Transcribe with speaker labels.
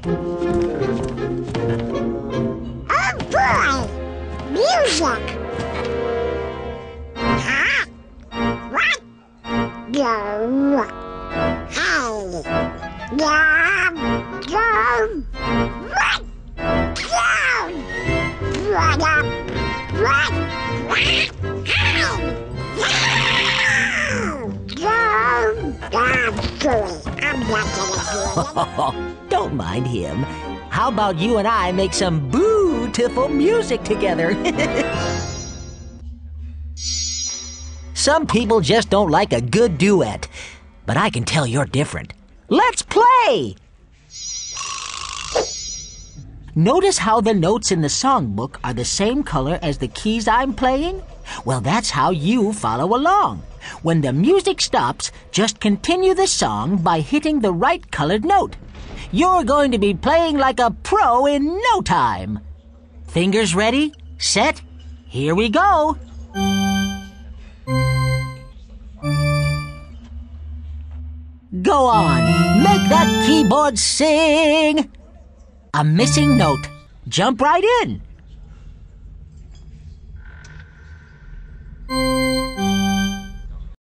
Speaker 1: Oh boy! Music! Huh? What? Go! Hey! Go! Go! What? Go! What up? What? What? Hey! Go! I'm silly. I'm not gonna do it.
Speaker 2: Don't mind him. How about you and I make some beautiful music together? Some people just don't like a good duet, but I can tell you're different. Let's play! Notice how the notes in the songbook are the same color as the keys I'm playing? Well, that's how you follow along. When the music stops, just continue the song by hitting the right colored note. You're going to be playing like a pro in no time. Fingers ready? Set? Here we go. Go on, make that keyboard sing. A missing note. Jump right in.